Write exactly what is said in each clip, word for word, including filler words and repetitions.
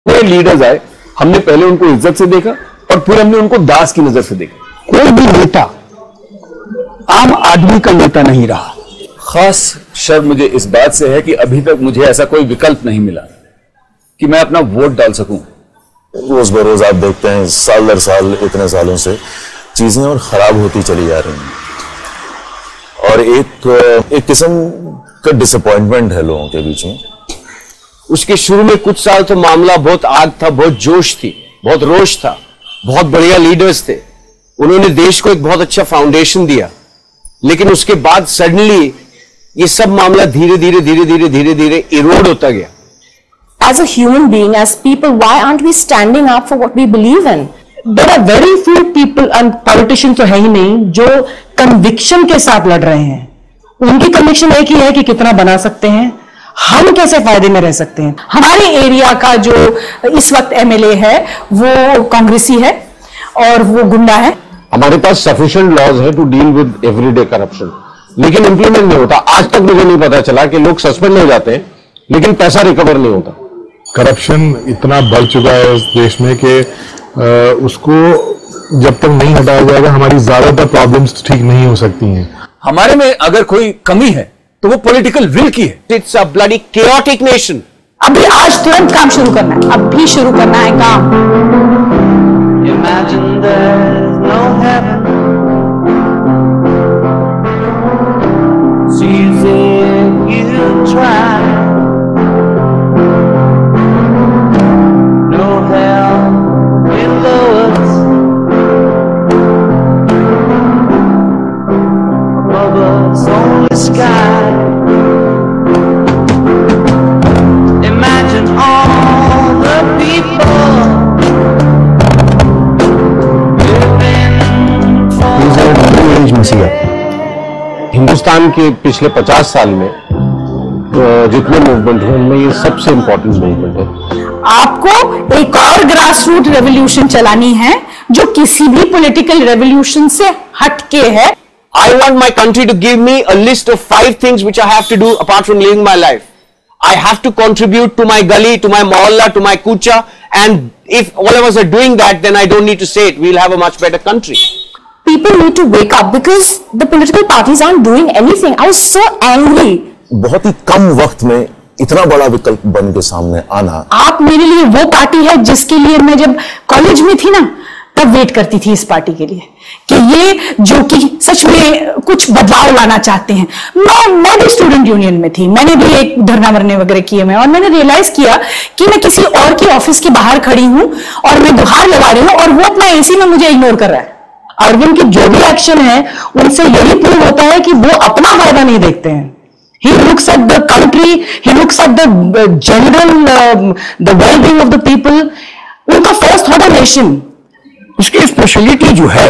नए लीडर्स आए, हमने पहले उनको इज्जत से देखा और फिर हमने उनको दास की नजर से देखा। कोई भी नेता आम आदमी का नेता नहीं रहा। खास शर्म मुझे इस बात से है कि अभी तक मुझे ऐसा कोई विकल्प नहीं मिला कि मैं अपना वोट डाल सकूं। रोज बरोज आप देखते हैं साल दर साल इतने सालों से चीजें और खराब होती चली जा रही हैं और एक एक किस्म का डिसअपॉइंटमेंट है लोगों के बीच में। उसके शुरू में कुछ साल तो मामला बहुत आग था, बहुत जोश थी, बहुत रोष था, बहुत बढ़िया लीडर्स थे, उन्होंने देश को एक बहुत अच्छा फाउंडेशन दिया। लेकिन उसके बाद सडनली ये सब मामला धीरे धीरे धीरे धीरे धीरे धीरे इरोड होता गया। As a human being, as people, why aren't we standing up for what we believe in? There are very few people and politicians तो है ही नहीं जो conviction के साथ लड़ रहे हैं। उनकी conviction एक ही है कि कितना बना सकते हैं, हम कैसे फायदे में रह सकते हैं। हमारे एरिया का जो इस वक्त एमएलए है वो कांग्रेसी है और वो गुंडा है। हमारे पास सफिशिएंट लॉज है to deal with everyday corruption, लेकिन इंप्लीमेंट नहीं होता। आज तक मुझे नहीं पता चला कि लोग सस्पेंड हो जाते हैं लेकिन पैसा रिकवर नहीं होता। करप्शन इतना बढ़ चुका है इस देश में कि उसको जब तक नहीं हटाया जाएगा हमारी ज्यादातर प्रॉब्लम्स ठीक नहीं हो सकती हैं। हमारे में अगर कोई कमी है तो वो पॉलिटिकल विल की है। It's a bloody chaotic nation. अभी आज तुरंत काम शुरू करना है, अब भी शुरू करना है काम। Imagine there's no heaven. Seems if you try. No hell below us. Above us only sky. Imagine all the people. Hindustan के पिछले पचास साल में जितने मूवमेंट हैं उनमें ये सबसे इंपॉर्टेंट मूवमेंट है। आपको एक और ग्रास रूट रेवोल्यूशन चलानी है जो किसी भी पॉलिटिकल रेवोल्यूशन से हटके है। I want my country to give me a list of five things which I have to do apart from living my life. I have to contribute to my gully, to my mohalla, to my kucha, and if all of us are doing that, then I don't need to say it. We'll have a much better country. People need to wake up because the political parties aren't doing anything. I was so angry. बहुत ही कम वक्त में इतना बड़ा विकल्प बन के सामने आना। आप मेरे लिए वो पार्टी है जिसके लिए मैं जब कॉलेज में थी ना तब वेट करती थी इस पार्टी के लिए कि ये जो कि सच में कुछ बदलाव लाना चाहते हैं। मैं मैं भी स्टूडेंट यूनियन में थी, मैंने भी एक धरना वरने वगैरह किए मैं, और मैंने रियलाइज किया कि मैं किसी और की ऑफिस के बाहर खड़ी हूं और मैं गुहार लगा रही हूं और वो अपना एसी में मुझे इग्नोर कर रहा है। अरविंद की जो भी एक्शन है उनसे यही प्रूव होता है कि वो अपना फायदा नहीं देखते हैं। He looks at the country, he looks at the uh, general, uh, the well-being of the people. उनका फर्स्ट थॉट है नेशन। उसकी स्पेशलिटी जो है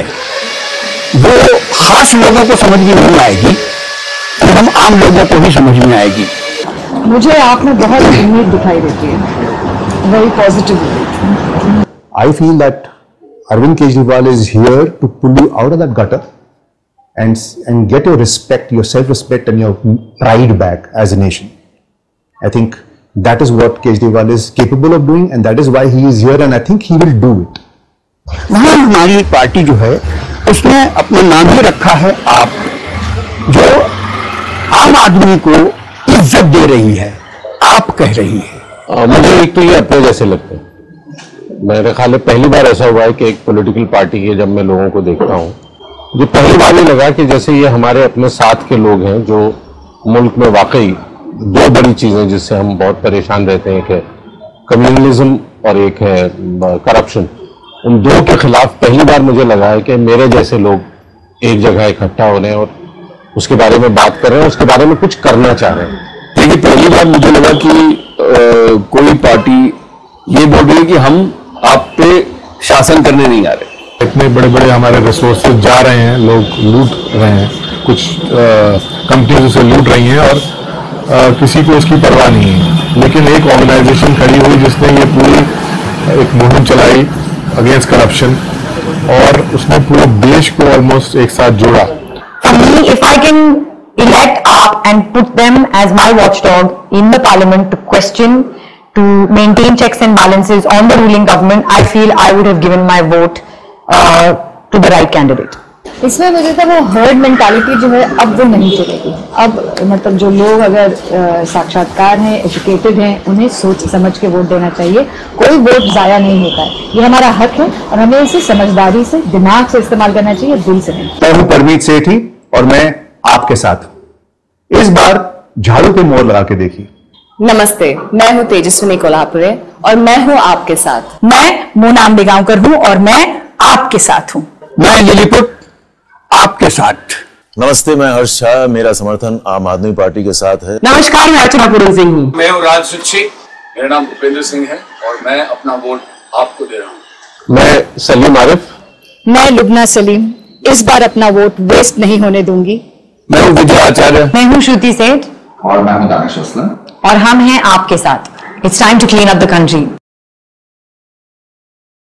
वो खास लोगों को समझ में नहीं आएगी, हम आम लोगों को ही समझ में आएगी। मुझे आप में बहुत उम्मीद दिखाई देती है, very positive. I feel that Arvind Kejriwal is here to pull you out of that gutter and and get your respect, your self-respect and your pride back as a nation. I think that is what Kejriwal is capable of doing and that is why he is here and I think he will do it. वहाँ हमारी party जो है उसने अपना नाम ही रखा है आप, जो आम आदमी को इज्जत दे रही है, आप कह रही है। आ, मुझे एक तो ये अपने जैसे लगते हैं। मेरे ख्याल में पहली बार ऐसा हुआ है कि एक पॉलिटिकल पार्टी के जब मैं लोगों को देखता हूँ, जो पहली बार ये लगा कि जैसे ये हमारे अपने साथ के लोग हैं जो मुल्क में वाकई दो बड़ी चीजें जिससे हम बहुत परेशान रहते हैं, एक है कम्युनलिज्म और एक है करप्शन। उन दो के खिलाफ पहली बार मुझे लगा है कि मेरे जैसे लोग एक जगह इकट्ठा हो रहे हैं और उसके बारे में बात कर रहे हैं, उसके बारे में कुछ करना चाह रहे हैं। देखिए, पहली बार मुझे लगा कि आ, कोई पार्टी ये बोल रही है कि हम आप पे शासन करने नहीं आ रहे। इतने बड़े बड़े हमारे रिसोर्सेज जा रहे हैं, लोग लूट रहे हैं, कुछ कंपनीज उसे लूट रही हैं और आ, किसी को उसकी परवाह नहीं है। लेकिन एक ऑर्गेनाइजेशन खड़ी हुई जिसने ये पूरी एक मुहिम चलाई अगेंस्ट करप्शन और उसने पूरे देश को ऑलमोस्ट एक साथ जोड़ा। For me, if I can elect up and put them as my watchdog in the parliament to question to maintain checks and balances on the ruling government, I feel I would have given my vote uh, to the right candidate. इसमें मुझे तो वो herd mentality जो है अब वो नहीं चलेगी। अब मतलब जो लोग अगर आ, साक्षात्कार हैं, एजुकेटेड हैं, उन्हें सोच समझ के वोट देना चाहिए। कोई वोट जाया नहीं होता है, ये हमारा हक है और हमें इसे समझदारी से, दिमाग से इस्तेमाल करना चाहिए, दिल से नहीं। मैं हूं परमीत सेठी और मैं आपके साथ। इस बार झाड़ू पे मोहर लगा के देखिए। नमस्ते, मैं हूं तेजस्विनी कोल्हापुरे और मैं हूं आपके साथ। मैं मोना अंबिगांवकर हूं और मैं आपके साथ हूं। मैं लिलीपुट आपके साथ। नमस्ते, मैं हर्ष शाह, मेरा समर्थन आम आदमी पार्टी के साथ है। नमस्कार, मैं अर्चना पूरन सिंह हूँ। मैं हूँ राज सुच्छी, मेरा नाम भूपेंद्र सिंह है और मैं अपना वोट आपको दे रहा हूँ। मैं सलीम आरिफ। मैं लुबना सलीम, इस बार अपना वोट वेस्ट नहीं होने दूंगी। मैं हूँ विजय आचार्य। मैं हूँ श्रुति सेठ और मैं हूँ दानिश असलम। और हम हैं आपके साथ। It's time to clean up the country.